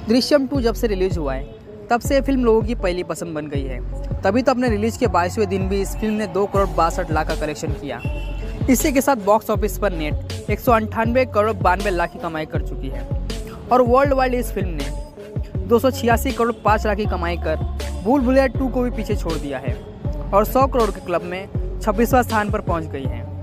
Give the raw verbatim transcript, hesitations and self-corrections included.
Drishyam to जब से release हुआ है तब से ये फिल्म लोगों की पहली पसंद बन गई है। तभी तो अपने रिलीज के बाईसवें दिन भी इस फिल्म ने दो करोड़ बासठ लाख का कलेक्शन किया। इसी के साथ बॉक्स ऑफिस पर नेट एक सौ अंठानवे करोड़ बानवे लाख की कमाई कर चुकी है और वर्ल्ड वाइड इस फिल्म ने दो सौ छियासी करोड़ पाँच लाख की कमाई कर भूल भुलैया टू को भी पीछे छोड़ दिया है और सौ करोड़ के क्लब में छब्बीसवां स्थान पर पहुंच गई है।